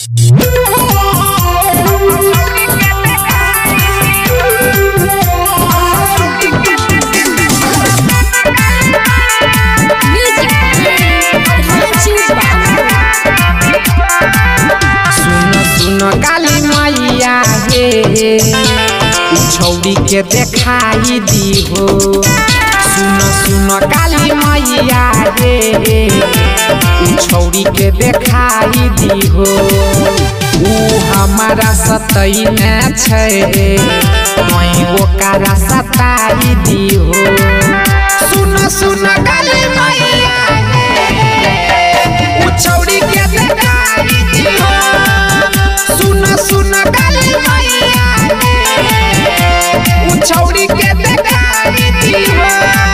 काली मैया हे छौड़ी के देखाई दी हो। सुनो सुनो काली मैया हे छौड़ी के देखाई दी हो। ऊ हमारा सतई में छै मैं ओकरा सताई दी हो। सुनो सुनो काली मैया ऊ छौड़ी के देखाई दी हो। सुना सुना काली मैया ऊ छौड़ी के देखाई दी हो।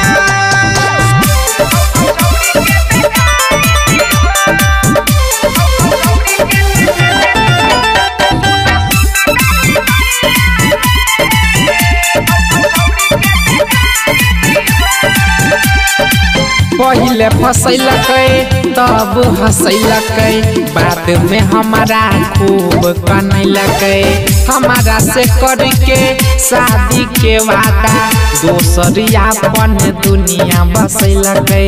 पहले फसैलकै तब हंसैलकै बाद में हमारा खूब कनैलकै। हमारा से करके शादी के वादा दोसर अपन दुनिया बसैलकै।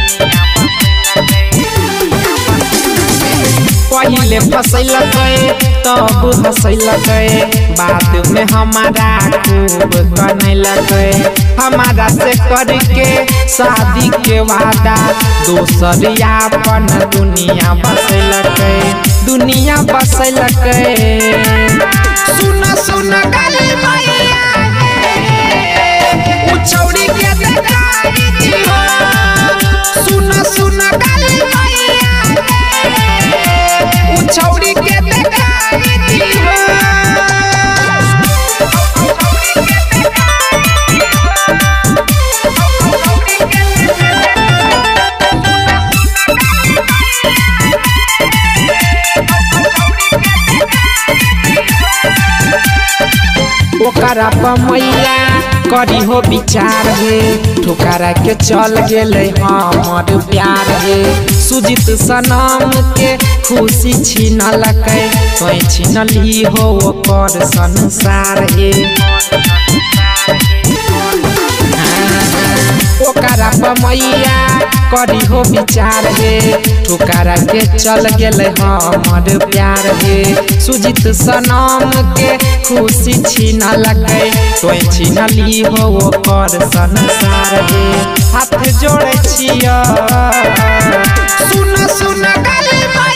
पहले फसैलकै तब हंसैलकै बाद में हमारा खूब कनैलकै। हमारा से करके शादी के वादा दोसर अपन दुनिया बसैलकै। दुनिया बसैलकै। सुना सुना काली मैया ऊ छौड़ी के देखाई दी हो। सुना सुना काली मैया ऊ छौड़ी के देखाई दी हो। ओकरा पर मैया करी हो विचार हे ठोकरा के चल गेले हमर प्यार हे। सुजित सनम के खुशी छीनलकै तोय छीनली हो ओकर संसार हे। ओकरा पर मैया करी हो विचार हे ठोकरा के चल गेले हमर प्यार हे। सुजित सनम के खुशी छीनलकै तोय छीनली हो ओकर संसार हे। हाथ जोड़े छिया सुन सुन काली